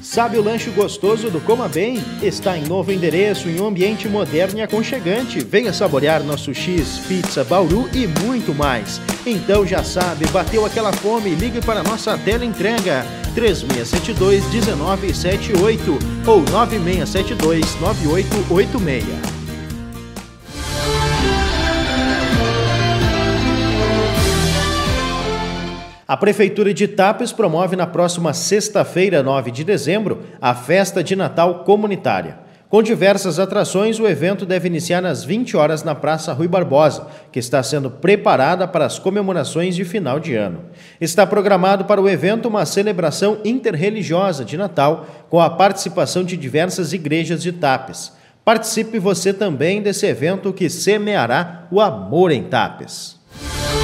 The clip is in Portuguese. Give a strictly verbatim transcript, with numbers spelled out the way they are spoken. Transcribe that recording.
Sabe o lanche gostoso do Coma Bem? Está em novo endereço, em um ambiente moderno e aconchegante. Venha saborear nosso X, pizza, bauru e muito mais. Então já sabe, bateu aquela fome, ligue para a nossa tela entrega três seis sete dois, um nove sete oito ou nove seis sete dois, nove oito oito seis. A Prefeitura de Tapes promove na próxima sexta-feira, nove de dezembro, a Festa de Natal Comunitária. Com diversas atrações, o evento deve iniciar às vinte horas na Praça Rui Barbosa, que está sendo preparada para as comemorações de final de ano. Está programado para o evento uma celebração interreligiosa de Natal, com a participação de diversas igrejas de Tapes. Participe você também desse evento que semeará o amor em Tapes.